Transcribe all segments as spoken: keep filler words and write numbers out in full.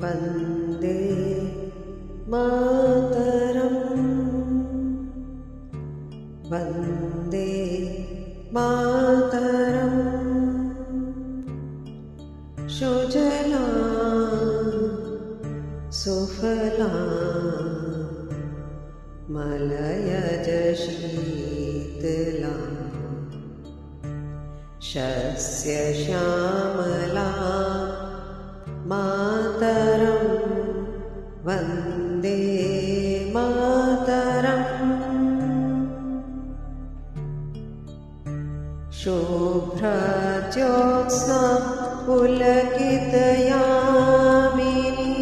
वन्दे मातरम् वन्दे मातरम् सुजलां सुफलां मलयज शीतलां शस्यश्यामलां मातरं वन्दे मातरम् शुभ्रज्योत्स्ना पुलकितयामिनी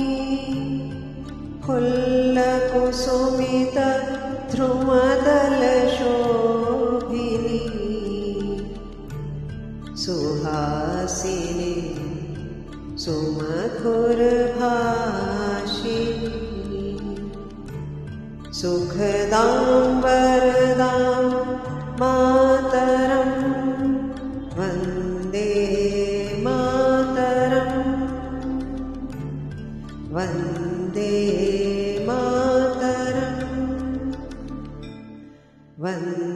फुल्लकुसुमितद्रुमदलशोभिनी सुहासिनी सुमधुरभाषिणी सुखदां वरदां मातरं वन्दे मातरम् वन्दे मातरम् वन्दे